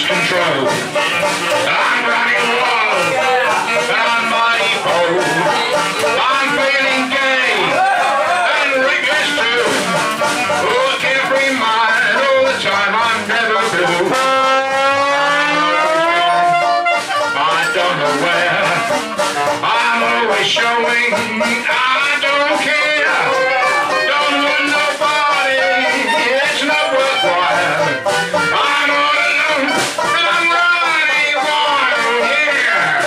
control. I'm running wild down my pole. I'm feeling gay and reckless too. Look every mile all the time, I'm never blue. I don't know where, I'm always showing. I don't care, don't want nobody, it's not worthwhile. I'm all alone and I'm running wild, yeah.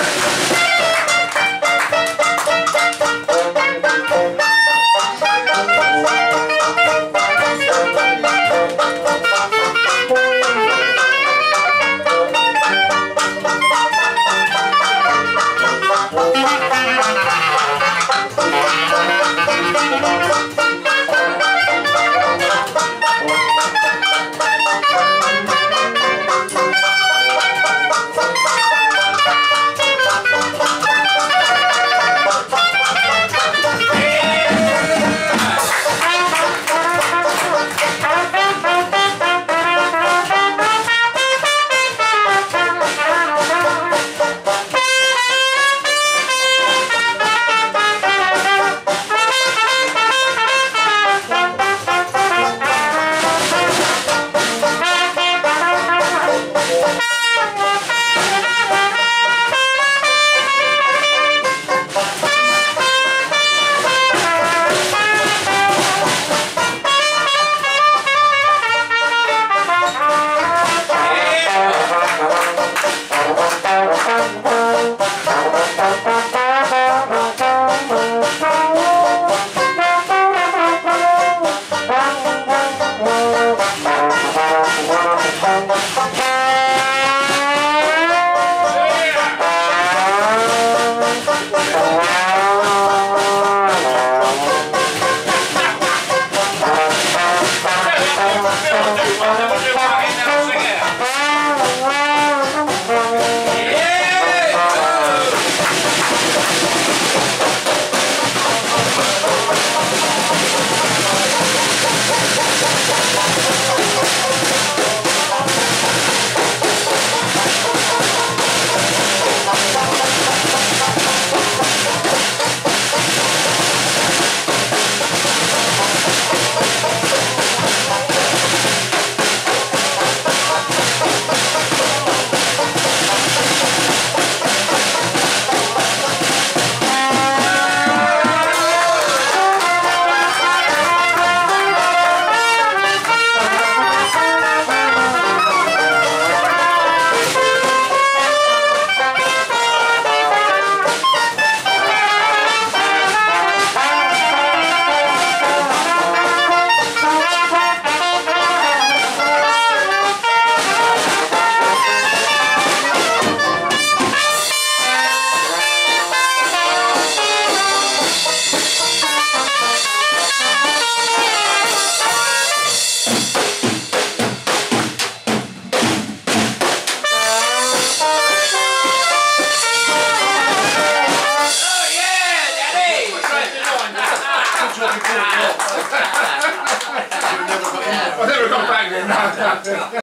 I never got back there. No.